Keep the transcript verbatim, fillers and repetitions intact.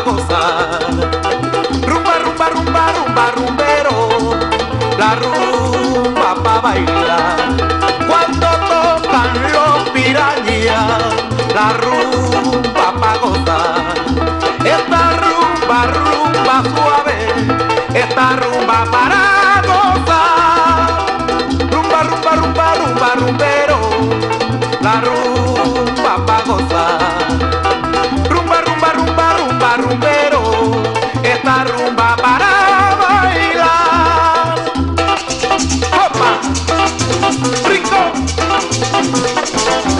gozar. Rumba, rumba, rumba, rumba, rumbero, la rumba pa' bailar. Cuando tocan los pirañas, la rumba pa' gozar. Esta rumba, rumba suave, esta rumba para gozar. Rumba, rumba, rumba, rumba, rumbero, la rumba pa' gozar. Rumba, rumba, rumba, rumba, rumbero, esta rumba para bailar. ¡Opa! ¡Rico!